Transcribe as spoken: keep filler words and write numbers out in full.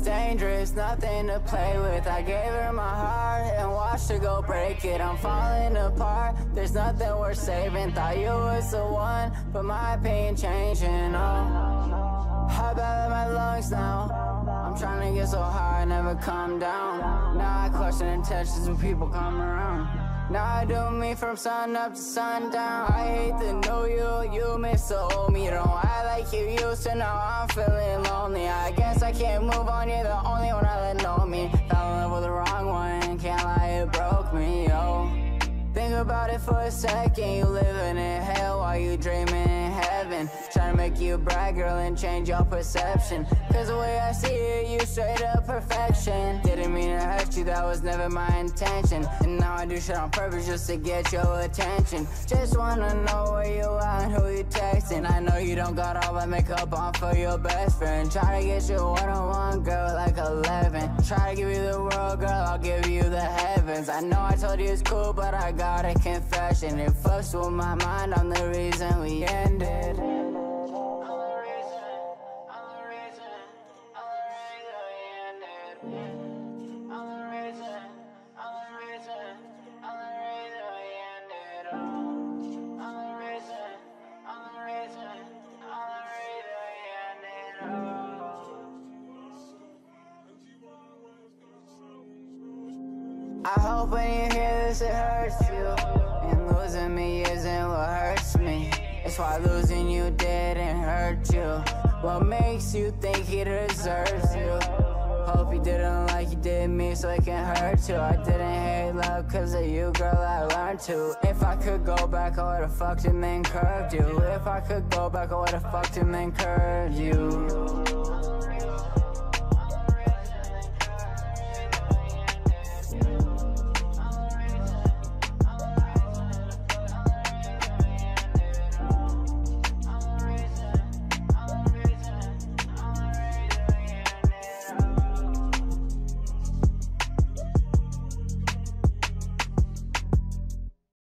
dangerous, nothing to play with. I gave her my heart and watched her go break it. I'm falling apart, there's nothing worth saving. Thought you was the one, but my opinion changing. Oh, how bad are my lungs now? I'm trying to get so high, I never come down. Now I question intentions when people come around. Now I do me from sun up to sundown. I hate the new you, you miss the old me. Don't act like you used to, now I'm feeling lonely. I guess I can't move on, you're the only one I let know me. Fell in love with the wrong one, can't lie, it broke me, yo. Think about it for a second, you living in hell while you dreaming in heaven. Trying to make you a bright girl and change your perception. Cause the way I see it, you straight up perfection. Didn't mean to hurt you, that was never my intention. And now I do shit on purpose just to get your attention. Just wanna know where you at and who you texting. I know you don't got all that makeup on for your best friend. Try to get you one-on-one, girl, like eleven. Try to give you the world, girl, I'll give you the heavens. I know I told you it's cool, but I got a confession. It fucks with my mind, I'm the reason we ended. I hope when you hear this it hurts you, and losing me isn't what hurts me. It's why losing you didn't hurt you. What makes you think he deserves you? Hope you didn't like you did me so it can hurt you. I didn't hate love cause of you, girl, I learned to. If I could go back, I would've fucked him and curved you. If I could go back, I would've fucked him and curved you.